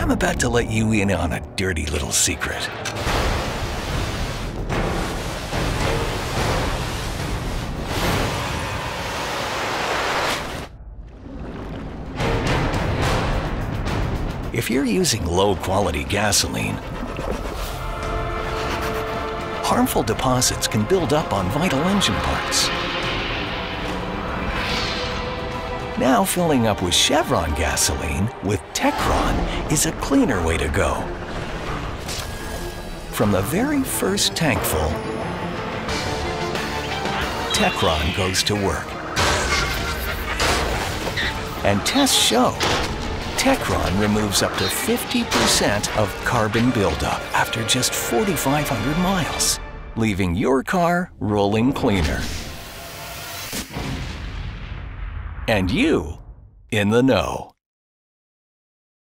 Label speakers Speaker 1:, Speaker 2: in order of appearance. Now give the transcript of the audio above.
Speaker 1: I'm about to let you in on a dirty little secret. If you're using low-quality gasoline, harmful deposits can build up on vital engine parts. Now filling up with Chevron gasoline with Techron is a cleaner way to go. From the very first tankful, Techron goes to work. And tests show Techron removes up to 50% of carbon buildup after just 4,500 miles, leaving your car rolling cleaner. And you in the know.